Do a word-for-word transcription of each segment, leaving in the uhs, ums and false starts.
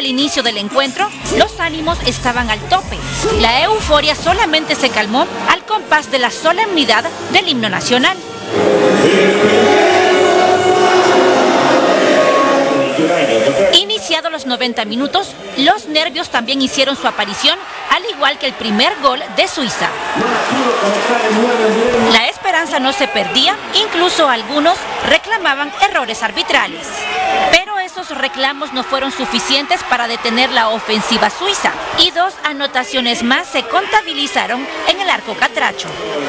al inicio del encuentro, los ánimos estaban al tope. La euforia solamente se calmó al compás de la solemnidad del himno nacional. Iniciados los noventa minutos, los nervios también hicieron su aparición, al igual que el primer gol de Suiza. La esperanza no se perdía, incluso algunos reclamaban errores arbitrales. Pero esos reclamos no fueron suficientes para detener la ofensiva suiza, y dos anotaciones más se contabilizaron en el arco catracho.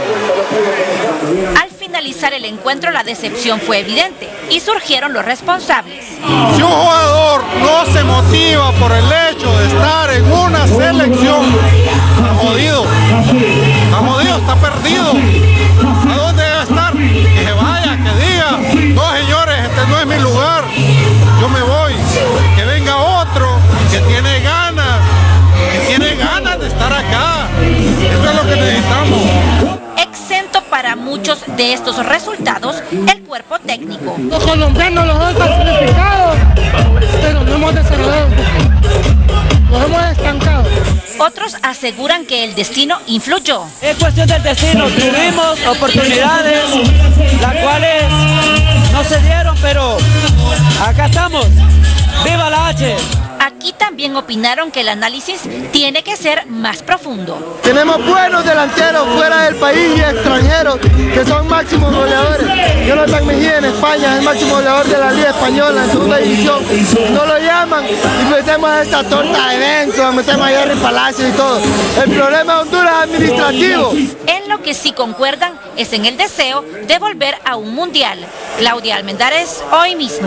Al finalizar el encuentro, la decepción fue evidente y surgieron los responsables. Si un jugador no se motiva por el hecho de estar en una selección, está jodido, está jodido, está perdido. ¿A dónde debe estar? Que se vaya, que diga, no señores, este no es mi lugar, yo me voy. Que venga otro que tiene ganas, que tiene ganas de estar acá. Eso es lo que necesitamos. Exento para muchos de estos resultados, el cuerpo técnico. Los colombianos los han clasificado, pero no hemos desarrollado, los hemos estancado. Otros aseguran que el destino influyó. Es cuestión del destino, tuvimos oportunidades, las cuales no se dieron, pero acá estamos. ¡Viva la H! Aquí también opinaron que el análisis tiene que ser más profundo. Tenemos buenos delanteros fuera del país y extranjeros que son máximos goleadores. Jonathan Mejía en España es el máximo goleador de la Liga Española en segunda división. No lo llaman y metemos a esta torta de Benzo, metemos a Jerry Palacio y todo. El problema de Honduras es administrativo. En lo que sí concuerdan es en el deseo de volver a un mundial. Claudia Almendares, Hoy Mismo.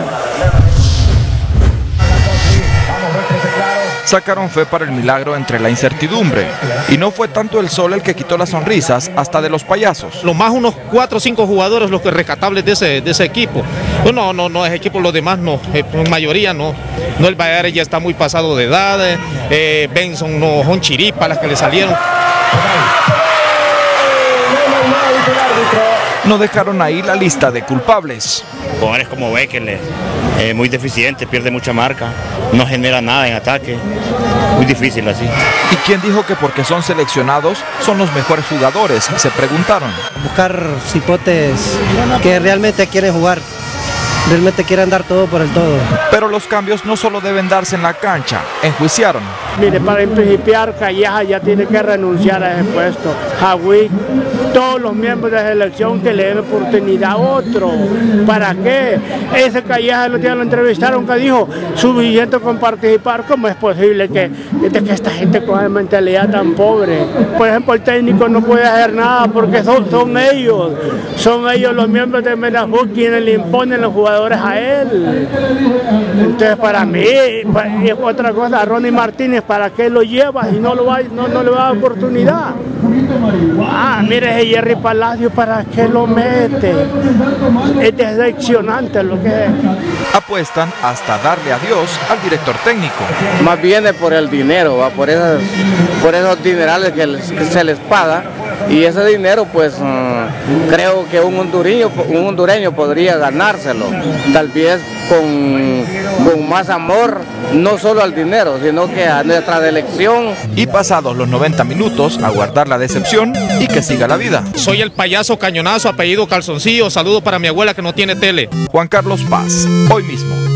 Sacaron fe para el milagro entre la incertidumbre, y no fue tanto el sol el que quitó las sonrisas hasta de los payasos. Lo más unos cuatro o cinco jugadores los que rescatables de ese, de ese equipo. No, no, no es equipo, los demás no, en mayoría no. No, el Bayard ya está muy pasado de edad, eh, Benson no, son chiripas las que le salieron. No dejaron ahí la lista de culpables. Jugadores como Bekele, eh, muy deficiente, pierde mucha marca, no genera nada en ataque, muy difícil así. ¿Y quién dijo que porque son seleccionados son los mejores jugadores? Se preguntaron. Buscar cipotes que realmente quieren jugar, realmente quieren dar todo por el todo. Pero los cambios no solo deben darse en la cancha, enjuiciaron. Mire, para principiar, Calleja ya tiene que renunciar a ese puesto. Jagüí, todos los miembros de la selección que le den oportunidad a otro. ¿Para qué? Ese Calleja el otro día lo entrevistaron que dijo, suficiente con participar. ¿Cómo es posible que, que esta gente con esa mentalidad tan pobre? Por ejemplo, el técnico no puede hacer nada porque son, son ellos, son ellos los miembros de Menajú quienes le imponen los jugadores a él. Entonces, para mí, es otra cosa, a Ronnie Martínez, ¿para qué lo llevas y no, lo va, no, no le va a dar oportunidad? Ah, mire ese Jerry Palacio, ¿para qué lo mete? Es decepcionante lo que es. Apuestan hasta darle adiós al director técnico. Más viene por el dinero, ¿va? Por, esas, por esos dinerales que, les, que se les paga. Y ese dinero, pues, um, creo que un hondureño, un hondureño podría ganárselo. Tal vez con, con más amor, no solo al dinero, sino que a nuestra elección. Y pasados los noventa minutos, a guardar la decepción y que siga la vida. Soy el payaso Cañonazo, apellido Calzoncillo. Saludo para mi abuela que no tiene tele. Juan Carlos Paz, Hoy Mismo.